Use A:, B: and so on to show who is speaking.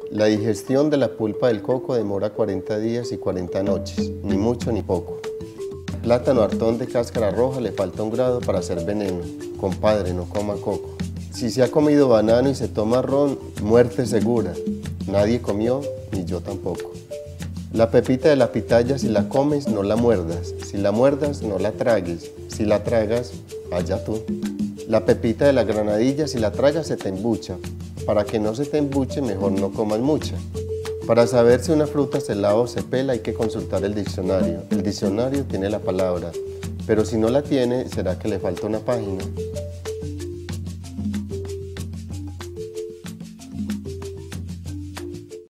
A: La digestión de la pulpa del coco demora 40 días y 40 noches, ni mucho ni poco. Plátano hartón de cáscara roja le falta un grado para hacer veneno. Compadre, no coma coco. Si se ha comido banano y se toma ron, muerte segura. Nadie comió, ni yo tampoco. La pepita de la pitaya, si la comes, no la muerdas. Si la muerdas, no la tragues. Si la tragas, allá tú. La pepita de la granadilla, si la tragas, se te embucha. Para que no se te embuche, mejor no comas mucha. Para saber si una fruta se lava o se pela, hay que consultar el diccionario. El diccionario tiene la palabra, pero si no la tiene, será que le falta una página.